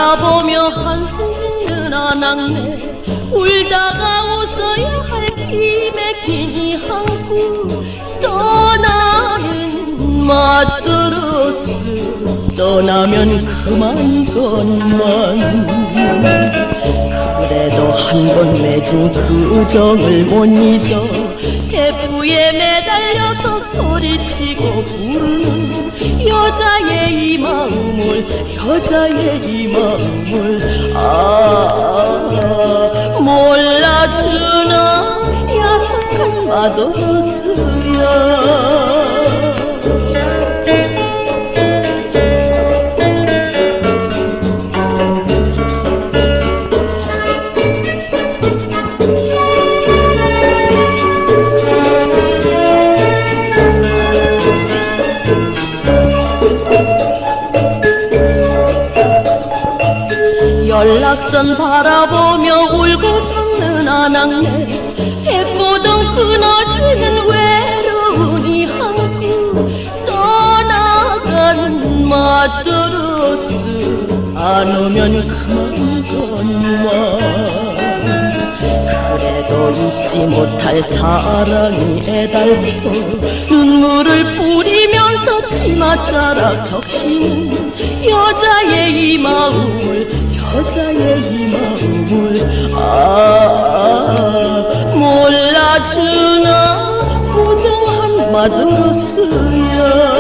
바라보며 한숨 짓는 아낙네 울다가 웃어야 할 기맥힌 이 항구 떠나는 마트로스 떠나면 그만이건만 그래도 한 번 맺은 그 정을 못 잊어 대부에 매달려서 소리치고 부르는 여자의 이 마음을 여자의 이 마음을 몰라주나 야속한 마도로스야 연락선 바라보며 울고 섞는 아낙네 해보던 끊어지는 외로운 이 항구 떠나가는 마트로스 안 오면 그만이건만 그래도 잊지 못할 사랑이 애달퍼 눈물을 뿌리면서 치맛자락 적시는 여자의 이 마음을 여자의 이 마음을 몰라주나 무정한 마도로스야